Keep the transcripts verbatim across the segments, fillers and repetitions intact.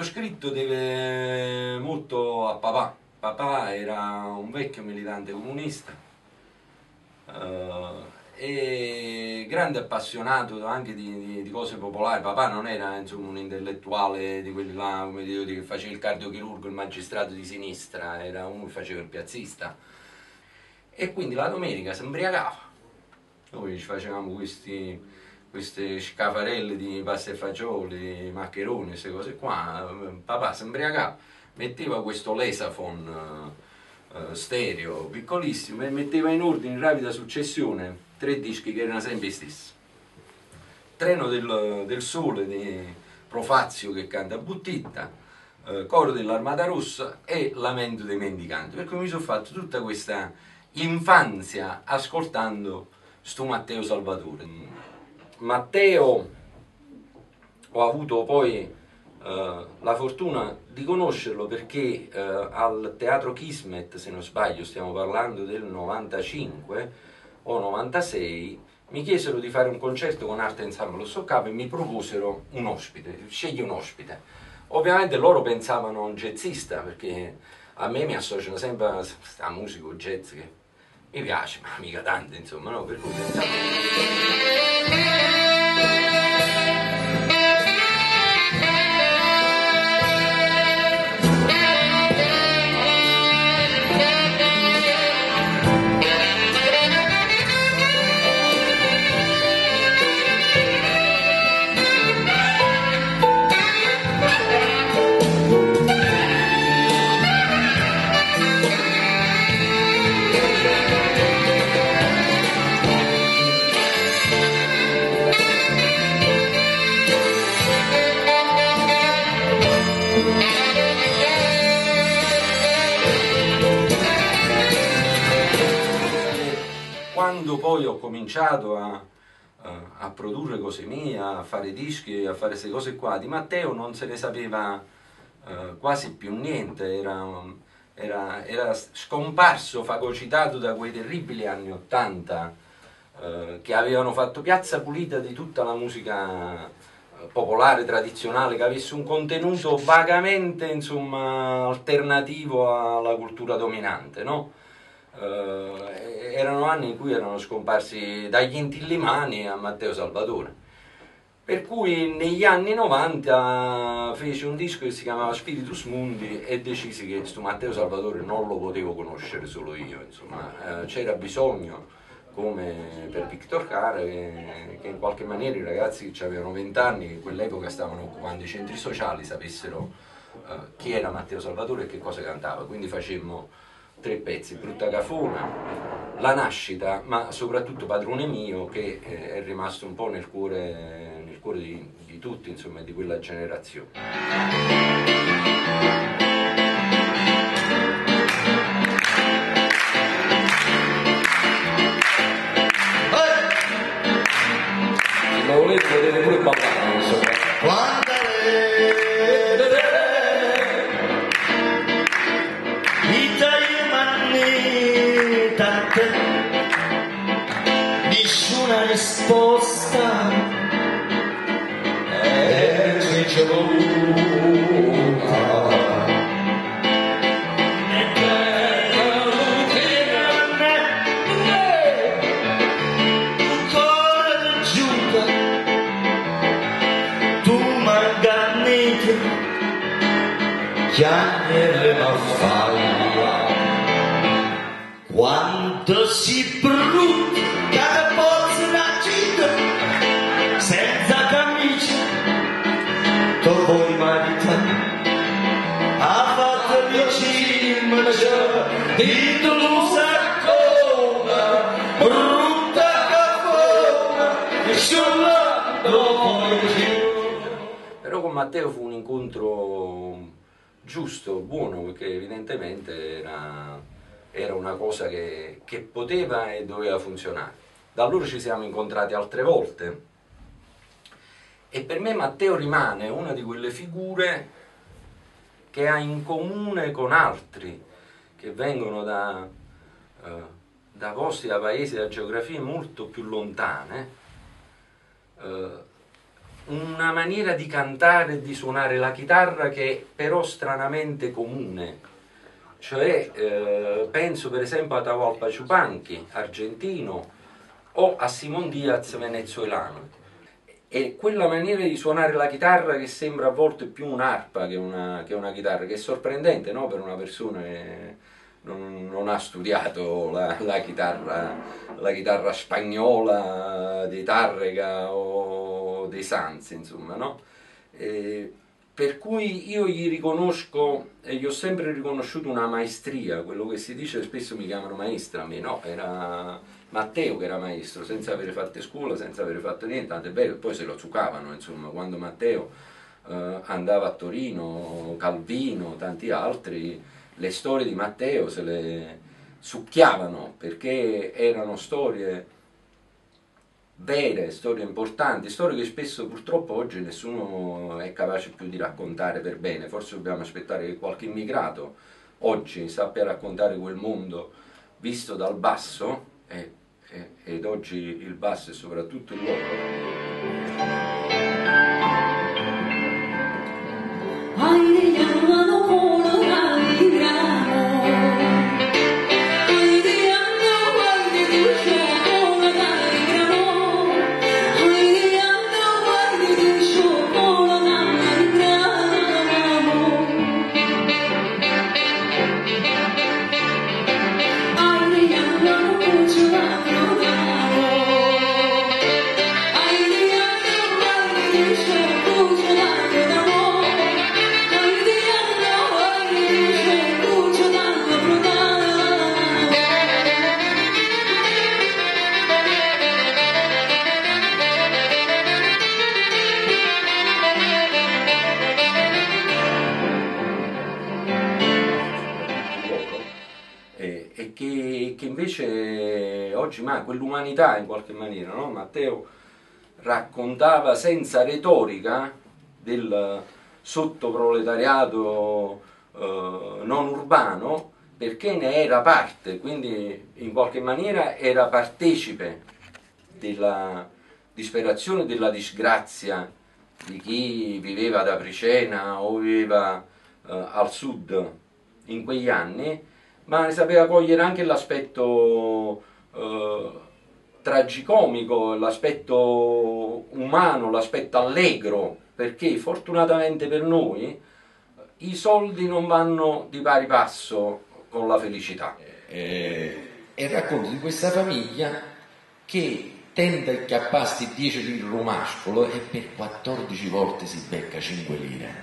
scritto deve molto a papà. Papà era un vecchio militante comunista uh, e grande appassionato anche di, di, di cose popolari. Papà non era insomma un intellettuale di quelli là, come dire, che faceva il cardiochirurgo, il magistrato di sinistra, era uno che faceva il piazzista. E quindi la domenica si imbriacava. Noi ci facevamo questi, queste scafarelle di pasta e fagioli, maccheroni, queste cose qua. Papà si imbriacava, metteva questo Lesafon uh, stereo piccolissimo e metteva in ordine in rapida successione tre dischi che erano sempre gli stessi. Treno del, del Sole di Profazio che canta Buttitta, uh, Coro dell'Armata Rossa e Lamento dei Mendicanti. Per cui mi sono fatto tutta questa infanzia ascoltando sto Matteo Salvatore. Matteo ho avuto poi Uh, la fortuna di conoscerlo perché uh, al Teatro Kismet, se non sbaglio, stiamo parlando del novantacinque o novantasei, mi chiesero di fare un concerto con Arte Ensemble Soccapa e mi proposero un ospite, scegli un ospite. Ovviamente loro pensavano a un jazzista, perché a me mi associano sempre a sta musica jazz che mi piace, ma mica tanto, insomma, no? Per cui pensavo... Quando poi ho cominciato a, a produrre cose mie, a fare dischi, a fare queste cose qua, di Matteo non se ne sapeva uh, quasi più niente, era, era, era scomparso, fagocitato da quei terribili anni Ottanta uh, che avevano fatto piazza pulita di tutta la musica popolare, tradizionale, che avesse un contenuto vagamente, insomma, alternativo alla cultura dominante, no? Uh, erano anni in cui erano scomparsi dagli Intillimani a Matteo Salvatore, per cui negli anni novanta fece un disco che si chiamava Spiritus Mundi e decisi che questo Matteo Salvatore non lo potevo conoscere solo io, insomma, uh, c'era bisogno, come per Victor Cara, che, che in qualche maniera i ragazzi che avevano vent'anni, che in quell'epoca stavano occupando i centri sociali, sapessero uh, chi era Matteo Salvatore e che cosa cantava. Quindi facemmo tre pezzi: Brutta Cafona, La Nascita, ma soprattutto Padrone Mio, che eh, è rimasto un po' nel cuore, nel cuore di, di tutti, insomma, di quella generazione. Se lo volete potete pure ballare, insomma. Nessuna risposta è ricevuta e quella lutina ancora giunta tu manganite chiamere ma falla quanto si brutta cada pozza da città senza camicia tu vuoi marità ha fatto vicino di Toulouse brutta cafona nessuno lo vuoi più. Però con Matteo fu un incontro giusto, buono, perché evidentemente era era una cosa che, che poteva e doveva funzionare. Da allora ci siamo incontrati altre volte e per me Matteo rimane una di quelle figure che ha in comune con altri che vengono da, eh, da posti, da paesi, da geografie molto più lontane, eh, una maniera di cantare e di suonare la chitarra che è però stranamente comune. Cioè, eh, penso per esempio a Atahualpa Yupanqui, argentino, o a Simón Díaz, venezuelano. E quella maniera di suonare la chitarra che sembra a volte più un'arpa che una, che una chitarra, che è sorprendente, no? Per una persona che non, non ha studiato la, la, chitarra, la chitarra spagnola di Tárrega o dei Sanz, insomma, no? E, per cui io gli riconosco, e gli ho sempre riconosciuto una maestria, quello che si dice spesso mi chiamano maestra, a me no, era Matteo che era maestro, senza avere fatto scuola, senza avere fatto niente, tanto è vero che poi se lo giocavano, insomma, quando Matteo eh, andava a Torino, Calvino, tanti altri, le storie di Matteo se le succhiavano, perché erano storie vere, storie importanti, storie che spesso purtroppo oggi nessuno è capace più di raccontare per bene. Forse dobbiamo aspettare che qualche immigrato oggi sappia raccontare quel mondo visto dal basso, e, e, ed oggi il basso è soprattutto il loro. Oggi, ma quell'umanità in qualche maniera, no? Matteo raccontava senza retorica del sottoproletariato eh, non urbano, perché ne era parte, quindi in qualche maniera era partecipe della disperazione, della disgrazia di chi viveva ad Apricena o viveva eh, al sud in quegli anni, ma ne sapeva cogliere anche l'aspetto Uh, tragicomico, l'aspetto umano, l'aspetto allegro, perché fortunatamente per noi i soldi non vanno di pari passo con la felicità. Eh, e racconto di questa famiglia che tenta a chiapparsi dieci lire romascolo e per quattordici volte si becca cinque lire.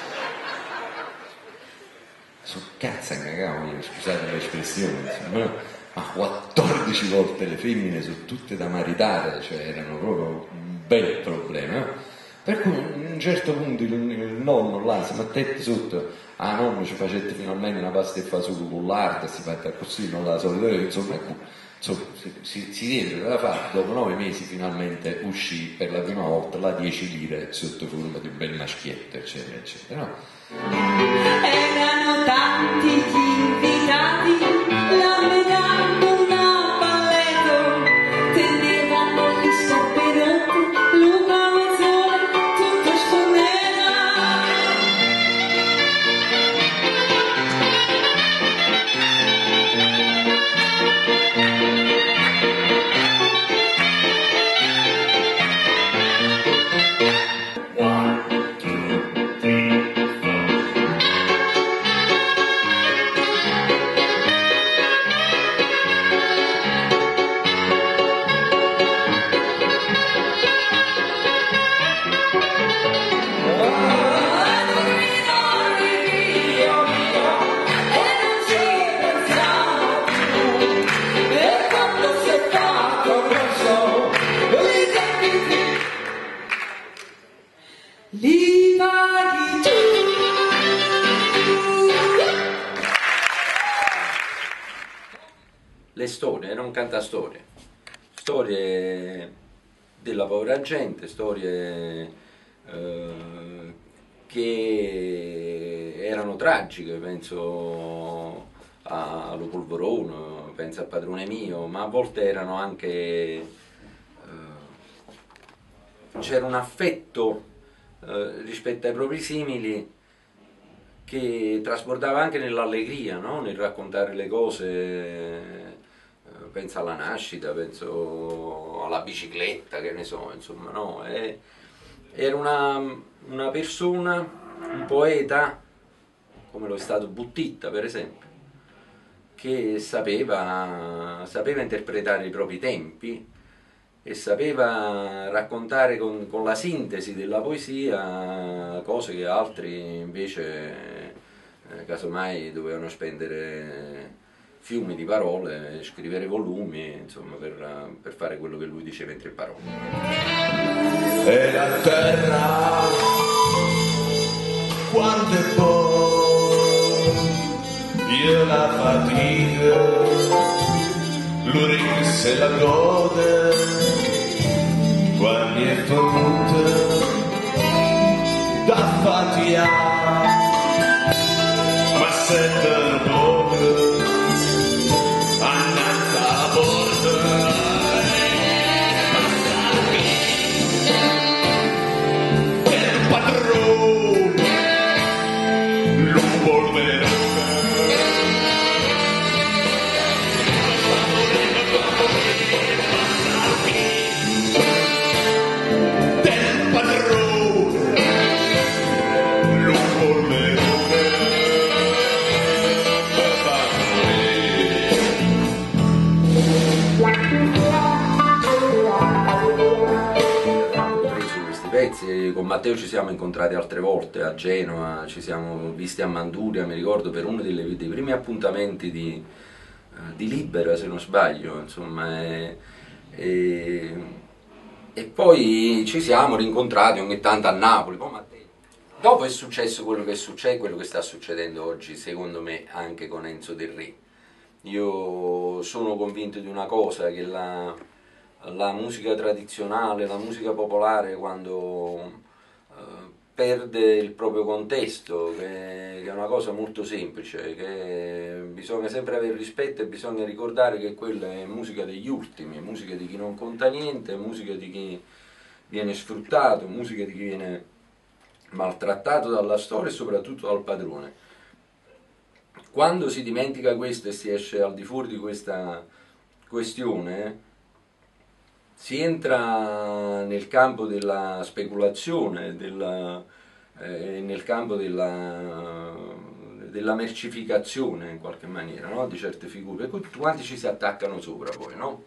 So cazzo cagavo, scusate l'espressione, insomma. Ma quattordici volte le femmine sono tutte da maritare, cioè erano proprio un bel problema. Per cui a un certo punto il, il nonno là si mettette sotto, ah nonno ci facette finalmente una pasta e fasullo con l'arte, si fatta così, non la solita, insomma, ecco, insomma si, si, si diede da fare, dopo nove mesi finalmente uscì per la prima volta la dieci lire sotto forma di un bel maschietto, eccetera, eccetera. No? Erano tanti gli invitati, la metà Le storie, era un cantastorie, storie della povera gente, storie eh, che erano tragiche, penso a Lo Polverone, penso a Padrone Mio, ma a volte erano anche eh, c'era un affetto eh, rispetto ai propri simili che trasportava anche nell'allegria, no? Nel raccontare le cose, eh, penso alla nascita, penso alla bicicletta, che ne so, insomma, no? E, era una, una persona, un poeta, come lo è stato Buttitta per esempio, che sapeva, sapeva interpretare i propri tempi e sapeva raccontare con, con la sintesi della poesia cose che altri invece eh, casomai dovevano spendere fiumi di parole, scrivere volumi, insomma, per, per fare quello che lui diceva in tre parole. E la terra quando è buona, io la fatica, l'uric se la gode, quando è venuta da fatia, ma sette poche, annanza a bordo. Con Matteo ci siamo incontrati altre volte a Genova, ci siamo visti a Manduria, mi ricordo, per uno delle, dei primi appuntamenti di, di Libera, se non sbaglio, insomma, e, e, e poi ci siamo rincontrati ogni tanto a Napoli. Poi Matteo. Dopo è successo quello che succede, quello che sta succedendo oggi, secondo me, anche con Enzo Del Re. Io sono convinto di una cosa, che la, la musica tradizionale, la musica popolare, quando perde il proprio contesto, che, che è una cosa molto semplice, che bisogna sempre avere rispetto e bisogna ricordare che quella è musica degli ultimi, musica di chi non conta niente, musica di chi viene sfruttato, musica di chi viene maltrattato dalla storia e soprattutto dal padrone. Quando si dimentica questo e si esce al di fuori di questa questione, si entra nel campo della speculazione, della, eh, nel campo della, della mercificazione in qualche maniera, no? Di certe figure, e tutti quanti ci si attaccano sopra poi, no?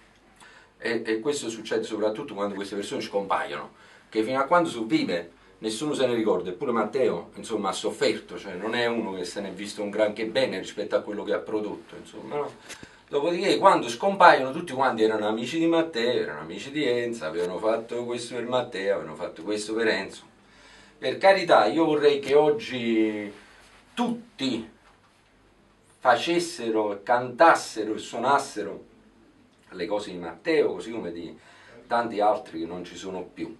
E, e questo succede soprattutto quando queste persone scompaiono, che fino a quando sono vive nessuno se ne ricorda, eppure Matteo, insomma, ha sofferto, cioè non è uno che se ne è visto un granché bene rispetto a quello che ha prodotto, insomma, no? Dopodiché quando scompaiono tutti quanti erano amici di Matteo, erano amici di Enzo, avevano fatto questo per Matteo, avevano fatto questo per Enzo. Per carità, io vorrei che oggi tutti facessero, cantassero e suonassero le cose di Matteo, così come di tanti altri che non ci sono più.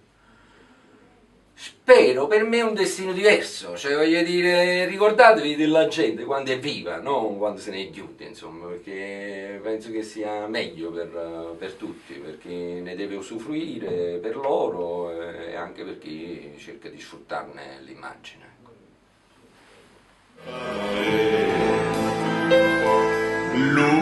Spero, per me è un destino diverso, cioè voglio dire, ricordatevi della gente quando è viva, non quando se ne è chiude, insomma, perché penso che sia meglio per, per tutti, per chi ne deve usufruire, per loro e anche per chi cerca di sfruttarne l'immagine. Ecco.